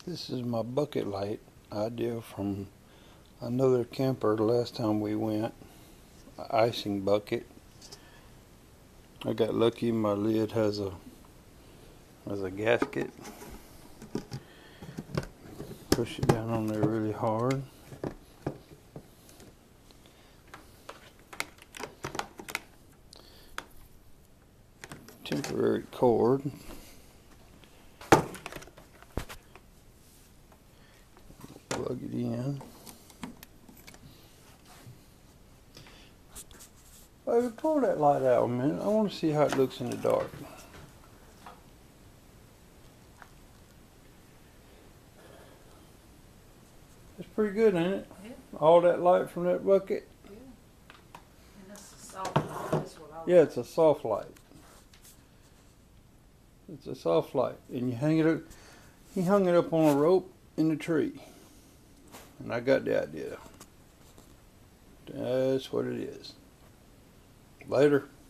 This is my bucket light idea from another camper the last time we went. Icing bucket. I got lucky, my lid has a gasket. Push it down on there really hard. Temporary cord. Plug it in. Baby, pull that light out a minute. I want to see how it looks in the dark. It's pretty good, ain't it? Yeah. All that light from that bucket. Yeah. And that's a soft light. That's what I like. Yeah, it's a soft light. It's a soft light, and you hang it up. He hung it up on a rope in the tree, and I got the idea. That's what it is. Later.